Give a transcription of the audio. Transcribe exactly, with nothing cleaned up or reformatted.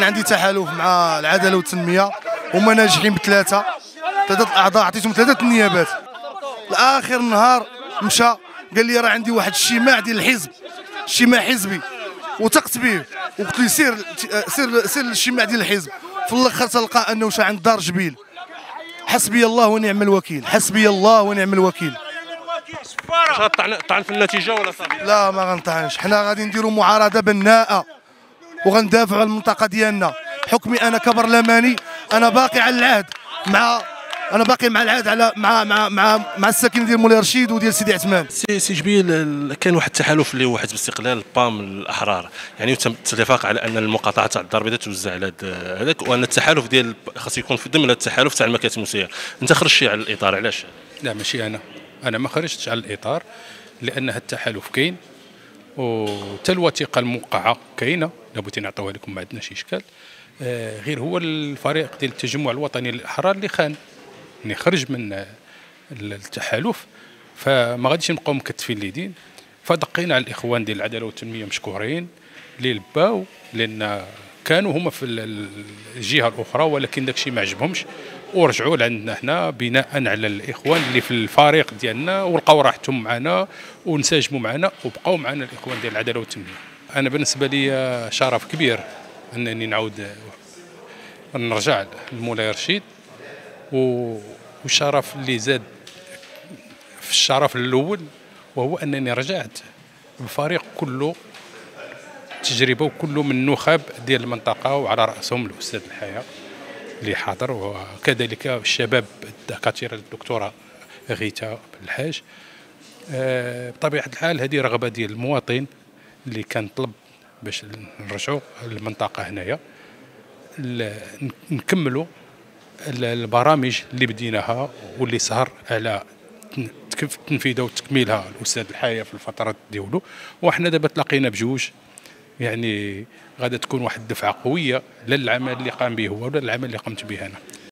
عندي تحالف مع العداله والتنميه، هما ناجحين بثلاثه ثلاثه الاعضاء، عطيتهم ثلاثه النيابات. لاخر نهار مشى قال لي راه عندي واحد اجتماع ديال الحزب، اجتماع حزبي، وثقت به وقلت له سير سير سير للاجتماع ديال الحزب. في الاخر تلقى انه شا عند دار جبيل. حسبي الله ونعم الوكيل، حسبي الله ونعم الوكيل. طعن طعن في النتيجه ولا صافي؟ لا ما غنطعنش، حنا غادي نديروا معارضه بناءه وغندافعوا على المنطقه ديالنا. حكمي انا كبرلماني انا باقي على العهد مع انا باقي مع العهد على مع مع مع, مع الساكنه ديال مولاي رشيد وديال سيدي عثمان. سي سي جبيل، كان واحد التحالف اللي هو حزب الاستقلال بام الاحرار، يعني تم الاتفاق على ان المقاطعه تاع الدار البيضاء توزع على هذاك، وان التحالف ديال خاص يكون في ضمن التحالف تاع المكاتب المسيره. انت خرجتي على الاطار، علاش؟ لا ماشي انا انا ما خرجتش على الاطار، لان هذا التحالف كاين وحتى الوثيقه الموقعه كاينه، لابد نعطيوها لكم ما عندناش اشكال. آه غير هو الفريق ديال التجمع الوطني للاحرار اللي خان، اللي خرج من التحالف، فما غاديش نبقاو مكتفين اليدين. فدقينا على الاخوان ديال العداله والتنميه مشكورين اللي لباو، لان كانوا هما في الجهه الاخرى ولكن داك الشيء ما عجبهمش، ورجعوا لعندنا هنا بناء على الاخوان اللي في الفريق ديالنا، ولقاو راحتهم معنا وانسجموا معنا وبقاو معنا الاخوان ديال العداله والتنميه. انا بالنسبه لي شرف كبير انني نعاود نرجع لمولاي رشيد، والشرف اللي زاد في الشرف الاول وهو انني رجعت بفريق كله تجربه وكله من النخب ديال المنطقه، وعلى راسهم الاستاذ الحياه اللي حاضر، وكذلك الشباب الدكاتره الدكتوره غيتا بالحاج. أه بطبيعه الحال هذه رغبه ديال المواطن اللي كان طلب باش نرجعوا للمنطقه هنايا، نكملوا البرامج اللي بديناها واللي سهر على تنفيذها وتكميلها الاستاذ الحياه في الفترات ديالو. وحنا دابا تلاقينا بجوج، يعني غادا تكون واحد الدفعه قويه لا للعمل اللي قام به هو ولا للعمل اللي قمت به انا.